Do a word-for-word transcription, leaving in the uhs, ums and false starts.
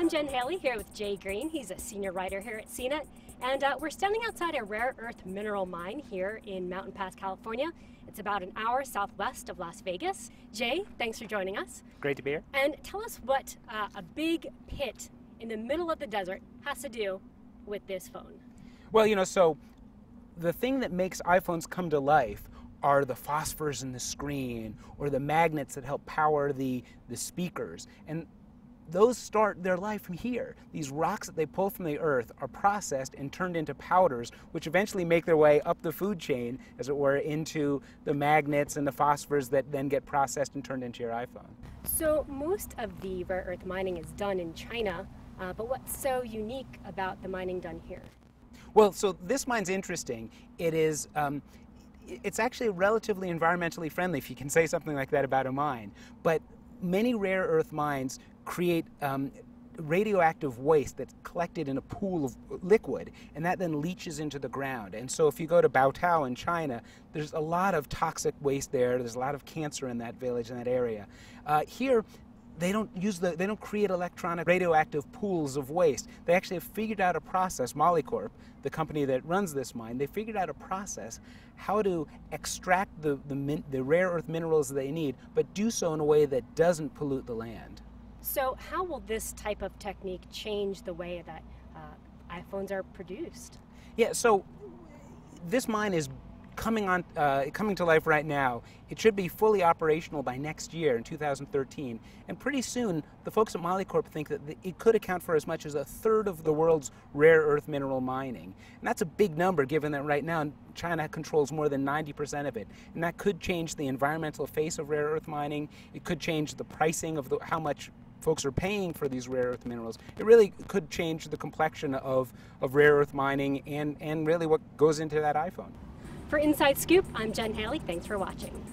I'm Jen Haley here with Jay Green. He's a senior writer here at C net, and uh, we're standing outside a rare earth mineral mine here in Mountain Pass, California. It's about an hour southwest of Las Vegas. Jay, thanks for joining us. Great to be here. And tell us what uh, a big pit in the middle of the desert has to do with this phone. Well, you know, so the thing that makes iPhones come to life are the phosphors in the screen or the magnets that help power the, the speakers. And those start their life from here. These rocks that they pull from the earth are processed and turned into powders, which eventually make their way up the food chain, as it were, into the magnets and the phosphors that then get processed and turned into your iPhone. So most of the rare earth mining is done in China, uh, but what's so unique about the mining done here? Well, so this mine's interesting. It is, um, it's actually relatively environmentally friendly, if you can say something like that about a mine. But many rare earth mines create um, radioactive waste that's collected in a pool of liquid, and that then leaches into the ground. And so if you go to Baotao in China, there's a lot of toxic waste there. There's a lot of cancer in that village, in that area. Uh, here, they don't use the, they don't create electronic radioactive pools of waste. They actually have figured out a process, Molycorp, the company that runs this mine, they figured out a process how to extract the, the, min, the rare earth minerals that they need, but do so in a way that doesn't pollute the land. So how will this type of technique change the way that uh, iPhones are produced? Yeah, so this mine is coming on, uh, coming to life right now. It should be fully operational by next year in two thousand thirteen. And pretty soon, the folks at Molycorp think that it could account for as much as a third of the world's rare earth mineral mining. And that's a big number, given that right now China controls more than ninety percent of it. And that could change the environmental face of rare earth mining. It could change the pricing of the, how much folks are paying for these rare earth minerals. It really could change the complexion of, of rare earth mining and, and really what goes into that iPhone. For Inside Scoop, I'm Jen Haley. Thanks for watching.